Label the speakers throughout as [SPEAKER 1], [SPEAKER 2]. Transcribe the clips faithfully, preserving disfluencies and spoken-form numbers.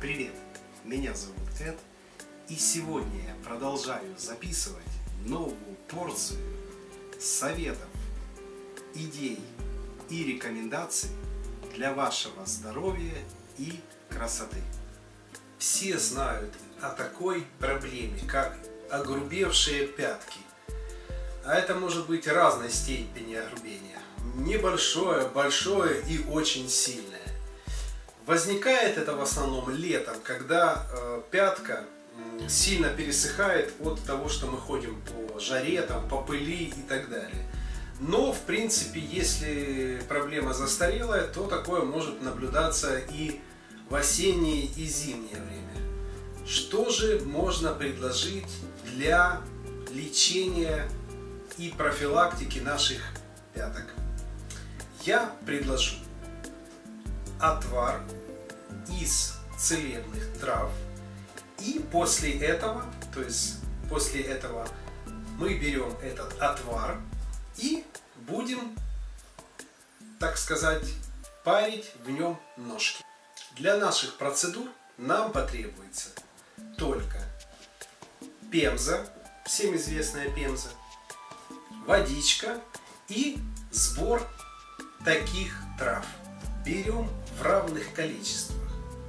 [SPEAKER 1] Привет, меня зовут Эд, и сегодня я продолжаю записывать новую порцию советов, идей и рекомендаций для вашего здоровья и красоты. Все знают о такой проблеме, как огрубевшие пятки. А это может быть разной степени огрубения. Небольшое, большое и очень сильное. Возникает это в основном летом, когда э, пятка э, сильно пересыхает от того, что мы ходим по жаре, там, по пыли и так далее. Но, в принципе, если проблема застарелая, то такое может наблюдаться и в осеннее и зимнее время. Что же можно предложить для лечения и профилактики наших пяток? Я предложу отвар из целебных трав, и после этого, то есть после этого мы берем этот отвар и будем, так сказать, парить в нем ножки. Для наших процедур нам потребуется только пемза, всем известная пемза, водичка и сбор таких трав. Берем в равных количествах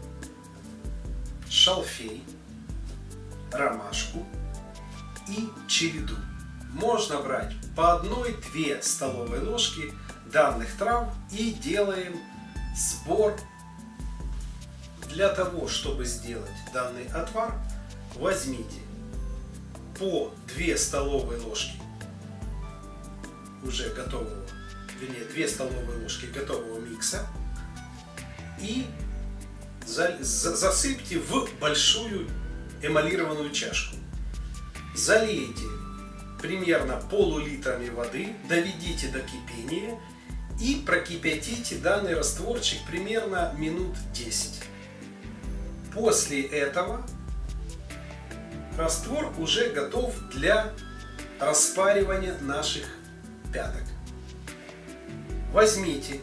[SPEAKER 1] шалфей, ромашку и череду. Можно брать по одной-две столовые ложки данных трав и делаем сбор. Для того, чтобы сделать данный отвар, возьмите по две столовые ложки уже готового, вернее, две столовые ложки готового микса и засыпьте в большую эмалированную чашку. Залейте примерно полулитрами воды, доведите до кипения и прокипятите данный растворчик примерно минут десять. После этого раствор уже готов для распаривания наших пяток. Возьмите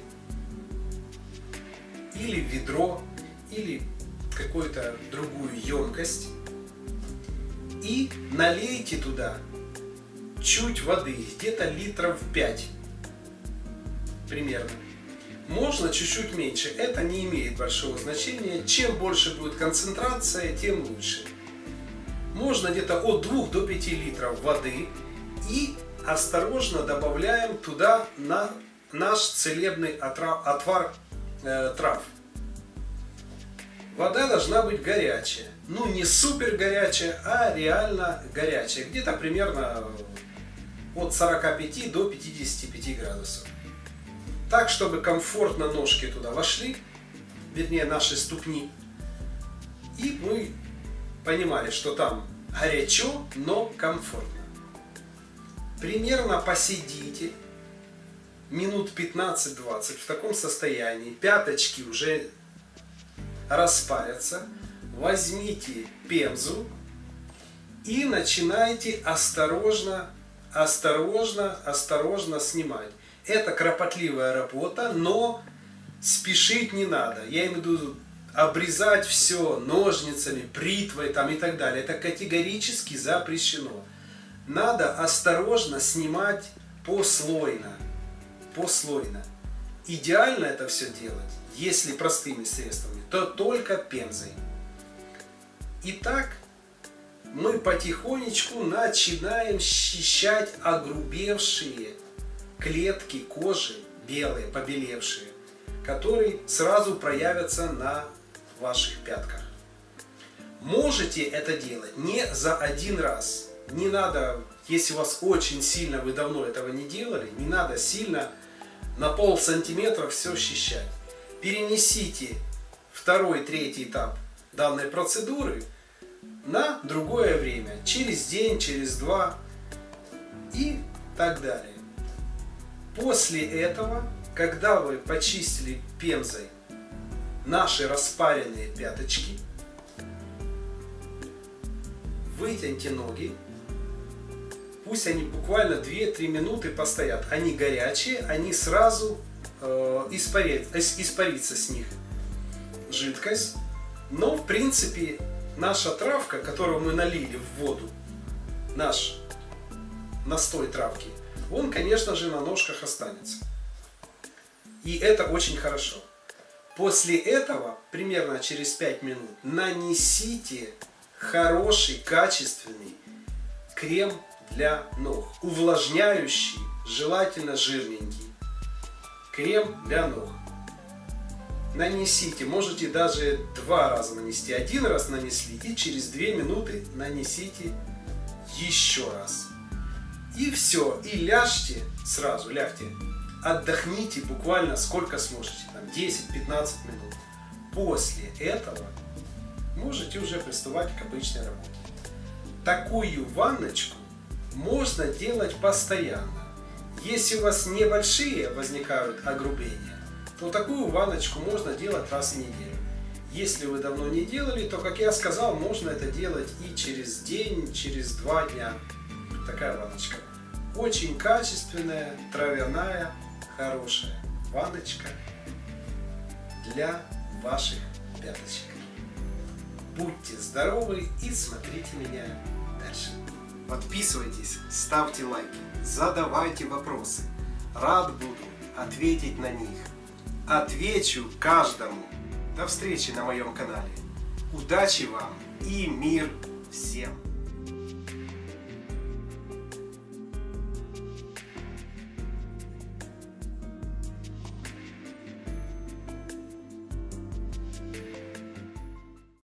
[SPEAKER 1] или ведро, или какую-то другую емкость и налейте туда чуть воды, где-то литров пять примерно. Можно чуть-чуть меньше, это не имеет большого значения. Чем больше будет концентрация, тем лучше. Можно где-то от двух до пяти литров воды и осторожно добавляем туда на наш целебный отвар э, трав. Вода должна быть горячая. Ну, не супер горячая, а реально горячая. Где-то примерно от сорока пяти до пятидесяти пяти градусов. Так, чтобы комфортно ножки туда вошли, вернее, наши ступни. И мы понимали, что там горячо, но комфортно. Примерно посидите минут пятнадцать-двадцать в таком состоянии. Пяточки уже распарятся. Возьмите пемзу и начинайте осторожно, осторожно, осторожно снимать. Это кропотливая работа, но спешить не надо. Я имею в виду обрезать все ножницами, бритвой там и так далее. Это категорически запрещено. Надо осторожно снимать послойно. Послойно. Идеально это все делать, если простыми средствами, то только пемзой. Итак, мы потихонечку начинаем счищать огрубевшие клетки кожи, белые, побелевшие, которые сразу проявятся на ваших пятках. Можете это делать не за один раз. Не надо, если у вас очень сильно, вы давно этого не делали, не надо сильно на пол сантиметра все счищать. Перенесите второй, третий этап данной процедуры на другое время, через день, через два и так далее. После этого, когда вы почистили пемзой наши распаренные пяточки, вытяните ноги, пусть они буквально две-три минуты постоят. Они горячие, они сразу э, испарят, испарится с них жидкость. Но, в принципе, наша травка, которую мы налили в воду, наш настой травки, он, конечно же, на ножках останется. И это очень хорошо. После этого, примерно через пять минут, нанесите хороший, качественный крем для ног. Увлажняющий, желательно жирненький. Крем для ног. Нанесите, можете даже два раза нанести. Один раз нанесли и через две минуты нанесите еще раз. И все, и ляжьте, сразу лягте, отдохните буквально сколько сможете, там десять-пятнадцать минут. После этого можете уже приступать к обычной работе. Такую ванночку можно делать постоянно. Если у вас небольшие возникают огрубления, то такую ванночку можно делать раз в неделю. Если вы давно не делали, то, как я сказал, можно это делать и через день, через два дня. Такая ванночка. Очень качественная, травяная, хорошая ванночка для ваших пяточек. Будьте здоровы и смотрите меня дальше. Подписывайтесь, ставьте лайки, задавайте вопросы. Рад буду ответить на них. Отвечу каждому. До встречи на моем канале. Удачи вам и мир всем!